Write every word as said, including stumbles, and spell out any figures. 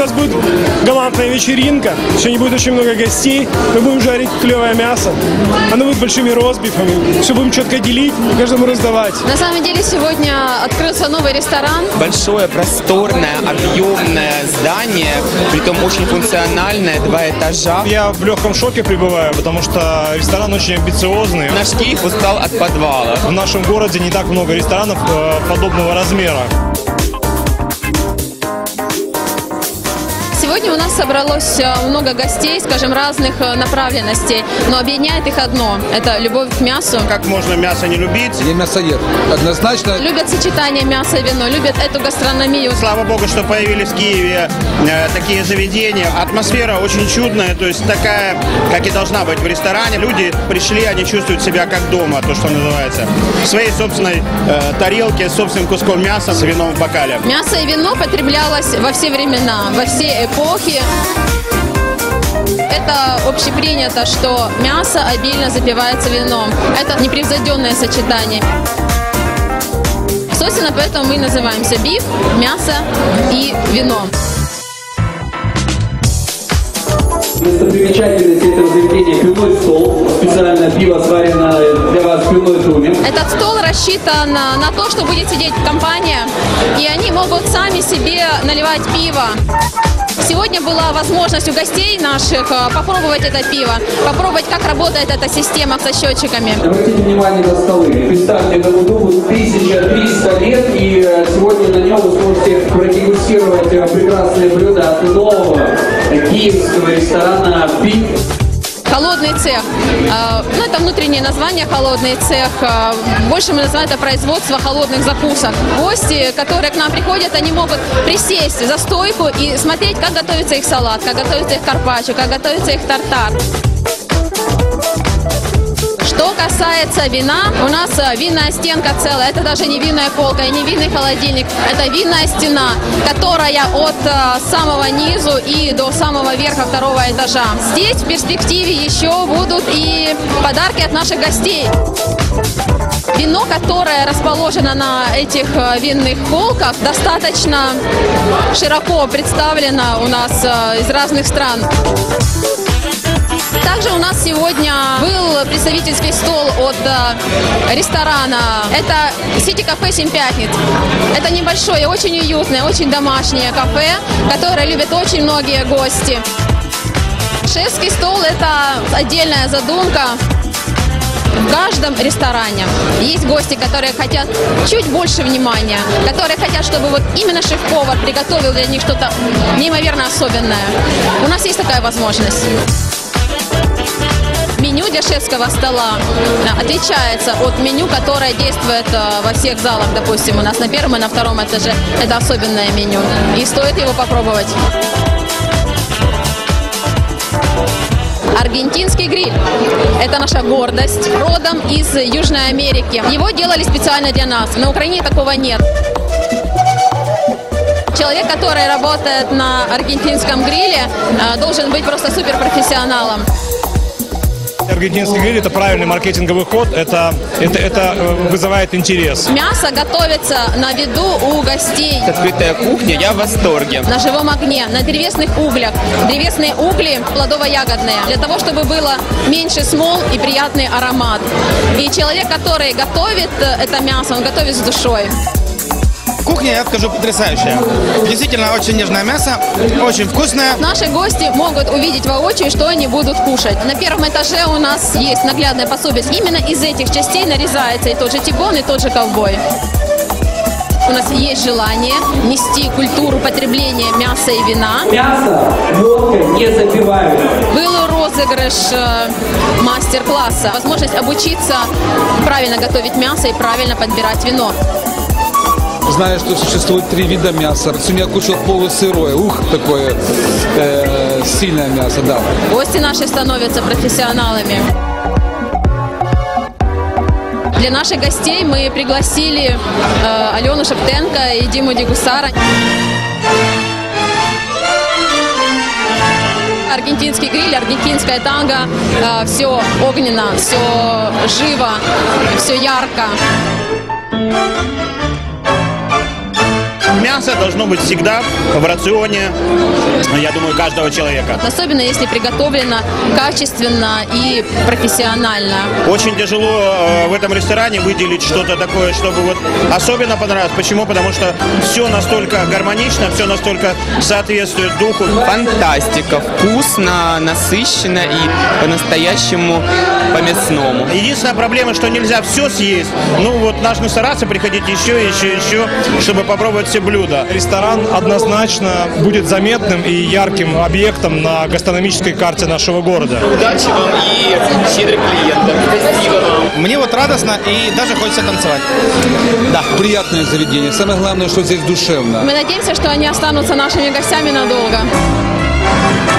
нас будет галантная вечеринка. Сегодня будет очень много гостей. Мы будем жарить клевое мясо. Оно будет большими ростбифами. Все будем четко делить, каждому раздавать. На самом деле сегодня открылся новый ресторан. Большое, просторное, объемное здание, притом очень функциональное, два этажа. Я в легком шоке пребываю, потому что ресторан очень амбициозный. Наш Киев устал от подвала. В нашем городе не так много ресторанов э, подобного размера. Сегодня у нас собралось много гостей, скажем, разных направленностей, но объединяет их одно – это любовь к мясу. Как можно мясо не любить? Я мясоед, однозначно. Любят сочетание мяса и вино, любят эту гастрономию. Слава богу, что появились в Киеве э, такие заведения. Атмосфера очень чудная, то есть такая, как и должна быть в ресторане. Люди пришли, они чувствуют себя как дома, то, что называется. В своей собственной э, тарелке, с собственным куском мяса, с вином в бокале. Мясо и вино потреблялось во все времена, во все эпохи. Это общепринято, что мясо обильно запивается вином. Это непревзойденное сочетание. Собственно, поэтому мы называемся биф, мясо и вино. Достопримечательность этого заведения – пивной стол. Специально пиво сварено для вас в пивной трубе. Этот стол рассчитан на, на то, что будет сидеть компания, и они могут сами себе наливать пиво. Сегодня была возможность у гостей наших попробовать это пиво, попробовать, как работает эта система со счетчиками. Обратите внимание на столы. Представьте, этому дубу тысяча триста лет, и сегодня на нем вы сможете продегустировать прекрасные блюда от нового киевского ресторана «Биф». Холодный цех. Ну, это внутреннее название холодный цех. Больше мы называем это производство холодных закусок. Гости, которые к нам приходят, они могут присесть за стойку и смотреть, как готовится их салат, как готовится их карпаччо, как готовится их тартар. Что касается вина, у нас винная стенка целая. Это даже не винная полка и не винный холодильник. Это винная стена, которая от самого низу и до самого верха второго этажа. Здесь в перспективе еще будут и подарки от наших гостей. Вино, которое расположено на этих винных полках, достаточно широко представлено у нас из разных стран. Также у нас сегодня был представительский стол от э, ресторана. Это сити-кафе «Семь пятниц». Это небольшое, очень уютное, очень домашнее кафе, которое любят очень многие гости. Шефский стол – это отдельная задумка. В каждом ресторане есть гости, которые хотят чуть больше внимания, которые хотят, чтобы вот именно шеф-повар приготовил для них что-то неимоверно особенное. У нас есть такая возможность. Меню для шефского стола отличается от меню, которое действует во всех залах. Допустим, у нас на первом и на втором этаже это особенное меню. И стоит его попробовать. Аргентинский гриль. Это наша гордость. Родом из Южной Америки. Его делали специально для нас. На Украине такого нет. Человек, который работает на аргентинском гриле, должен быть просто суперпрофессионалом. Аргентинский гриль – это правильный маркетинговый ход, это, это, это вызывает интерес. Мясо готовится на виду у гостей. Открытая кухня, я в восторге. На живом огне, на древесных углях. Древесные угли плодово-ягодные, для того, чтобы было меньше смол и приятный аромат. И человек, который готовит это мясо, он готовит с душой. Кухня, я скажу, потрясающая. Действительно, очень нежное мясо, очень вкусное. Наши гости могут увидеть воочию, что они будут кушать. На первом этаже у нас есть наглядное пособие. Именно из этих частей нарезается и тот же тибон, и тот же ковбой. У нас есть желание нести культуру потребления мяса и вина. Мясо водкой не запивают. Был розыгрыш э, мастер-класса. Возможность обучиться правильно готовить мясо и правильно подбирать вино. Знаю, что существует три вида мяса. Сегодня я кушал полусырое. Ух, такое э, сильное мясо, да. Гости наши становятся профессионалами. Для наших гостей мы пригласили э, Алену Шептенко и Диму Дегусара. Аргентинский гриль, аргентинская танго. Э, все огненно, все живо, все ярко. мясо должно быть всегда в рационе, я думаю, каждого человека. Особенно если приготовлено качественно и профессионально. Очень тяжело э, в этом ресторане выделить что-то такое, чтобы вот особенно понравилось. Почему? Потому что все настолько гармонично, все настолько соответствует духу. Фантастика, вкусно, насыщенно и по-настоящему по-мясному. Единственная проблема, что нельзя все съесть. Ну вот нужно стараться приходить еще, еще, еще, чтобы попробовать все блюда. Ресторан однозначно будет заметным и ярким объектом на гастрономической карте нашего города. Удачи вам и щедрых клиентов. Спасибо вам. Мне вот радостно и даже хочется танцевать. Да, приятное заведение. Самое главное, что здесь душевно. Мы надеемся, что они останутся нашими гостями надолго.